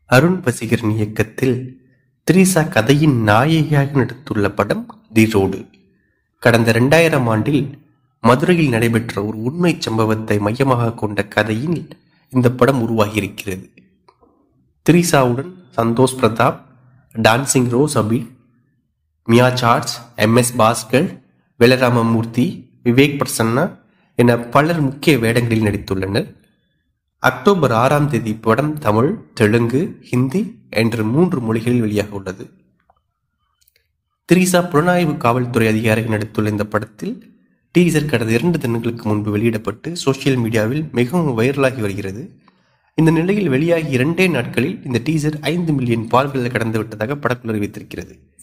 அருண் வசீகரன் இயக்கத்தில் திரீசா கதையின் நாயகியாக நடித்துள்ள படம் தி ரோடு. கடந்த 2000 ஆண்டில் மதுரையில் நடைபெற்ற ஒரு உண்மை சம்பவத்தை மையமாக கொண்ட கதையில் இந்த படம் உருவாகியிருக்கிறது. திரீசாவுடன் Santhosh Prathap, dancing rose Abhi, Mia George, MS Bhaskar, Velaramamoorthy, Vivek Prasanna என பலர் முக்கிய வேடங்களில் நடித்துள்ளனர். அக்டோபர் 6ஆம் தேதி படம் தமிழ், தெலுங்கு, ஹிந்தி என்ற 3 மொழிகளில் வெளியாக உள்ளது. திரீசா புலனாய்வு காவல்துறை அதிகாரிகள் நடித்துள்ள இந்த படத்தில் டீசர் கடந்த 2 தினங்களுக்கு முன்பு வெளியிடப்பட்டு சோசியல் மீடியாவில் மிகவும் வைரலாகி வருகிறது. இந்த நிலையில் வெளியாகி 2 நாட்களில் இந்த டீசர் 5 மில்லியன் பார்வைகளை கடந்து விட்டதாக படக்குழு அறிவித்திருக்கிறது.